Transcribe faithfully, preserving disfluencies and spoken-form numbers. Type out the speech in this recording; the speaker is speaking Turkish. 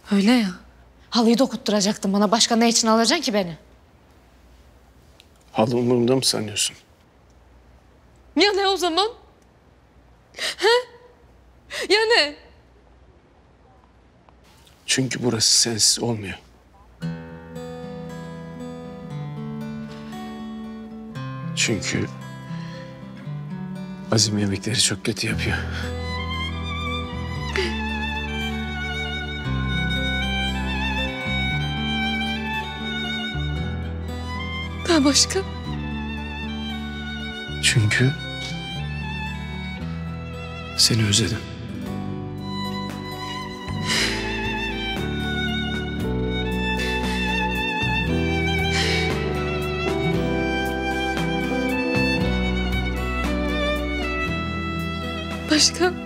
Öyle ya. Halıyı dokutturacaktın bana. Başka ne için alacaksın ki beni? Halı umurumda mı sanıyorsun? Ya ne o zaman? He? Ya ne? Çünkü burası sensiz olmuyor. Çünkü Azim yemekleri çok kötü yapıyor. Daha başka? Çünkü seni özledim. Başka?